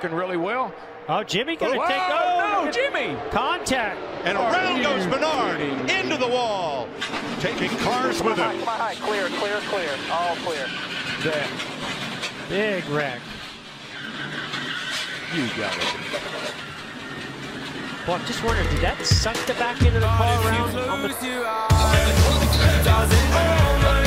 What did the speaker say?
really well. Oh, Jimmy gonna take. Oh, no, Jimmy! Contact. And around goes Menard into the wall, taking cars with him. Come on, high. Clear, clear, clear. All clear. That Big wreck. you got it. Well, I'm just wondering, did that suck the back end of the car around? Does it